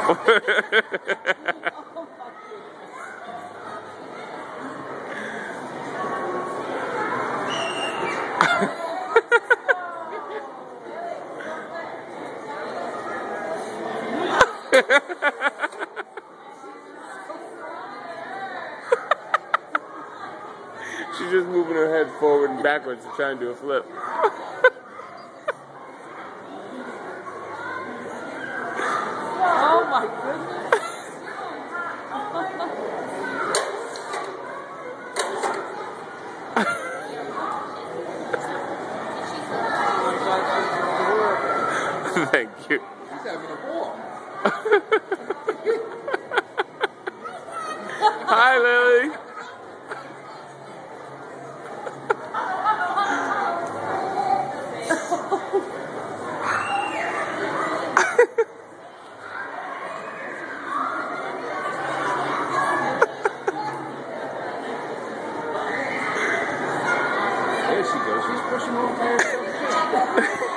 She's just moving her head forward and backwards to try and do a flip. Oh my goodness. Thank you. She's having a ball. Hi, Lily. There she goes. She's pushing off by herself.